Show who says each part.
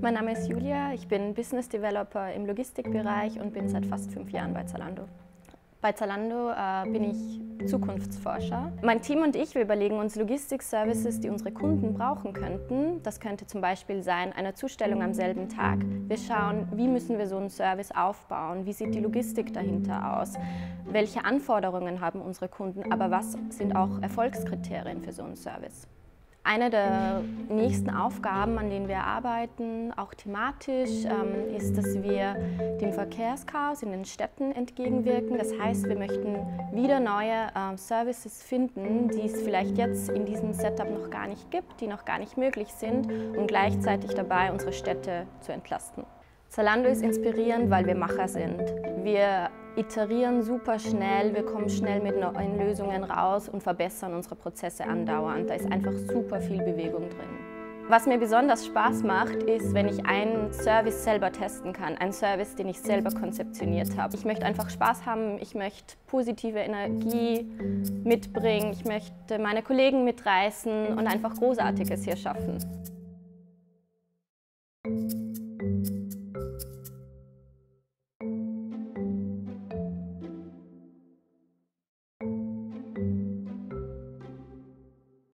Speaker 1: Mein Name ist Julia, ich bin Business Developer im Logistikbereich und bin seit fast 5 Jahren bei Zalando. Bei Zalando bin ich Zukunftsforscher. Mein Team und ich, wir überlegen uns Logistik-Services, die unsere Kunden brauchen könnten. Das könnte zum Beispiel sein, eine Zustellung am selben Tag. Wir schauen, wie müssen wir so einen Service aufbauen, wie sieht die Logistik dahinter aus, welche Anforderungen haben unsere Kunden, aber was sind auch Erfolgskriterien für so einen Service. Eine der nächsten Aufgaben, an denen wir arbeiten, auch thematisch, ist, dass wir dem Verkehrschaos in den Städten entgegenwirken. Das heißt, wir möchten wieder neue Services finden, die es vielleicht jetzt in diesem Setup noch gar nicht gibt, die noch gar nicht möglich sind und gleichzeitig dabei unsere Städte zu entlasten. Zalando ist inspirierend, weil wir Macher sind. Wir iterieren super schnell, wir kommen schnell mit neuen Lösungen raus und verbessern unsere Prozesse andauernd. Da ist einfach super viel Bewegung drin. Was mir besonders Spaß macht, ist, wenn ich einen Service selber testen kann, einen Service, den ich selber konzeptioniert habe. Ich möchte einfach Spaß haben, ich möchte positive Energie mitbringen, ich möchte meine Kollegen mitreißen und einfach Großartiges hier schaffen.